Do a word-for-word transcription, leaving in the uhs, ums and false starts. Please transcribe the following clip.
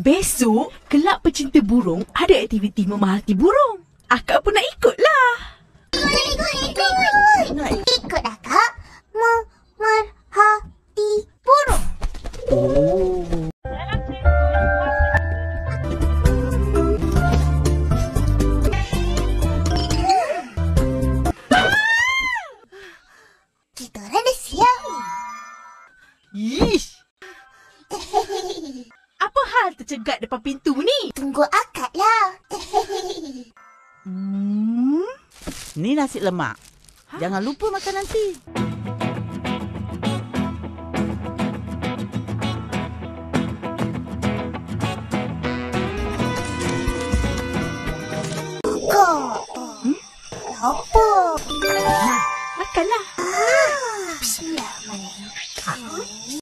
Besok, kelab pecinta burung ada aktiviti memerhati burung. Akak pun nak ikutlah. Ikut, ikut, ikut. Nak ikut akak memerhati burung. Oh. Kita orang dah siap. Ish. Apa hal tercegat depan pintu ni? Tunggu akak lah. Hmm. Ni nasi lemak. Ha? Jangan lupa makan nanti.